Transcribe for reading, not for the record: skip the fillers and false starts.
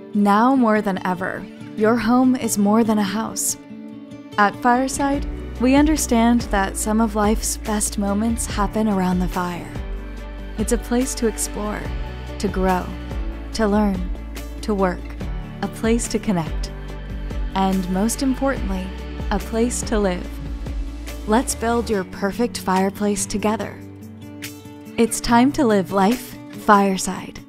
Now more than ever, your home is more than a house. At Fireside, we understand that some of life's best moments happen around the fire. It's a place to explore, to grow, to learn, to work, a place to connect, and most importantly, a place to live. Let's build your perfect fireplace together. It's time to live Life Fireside.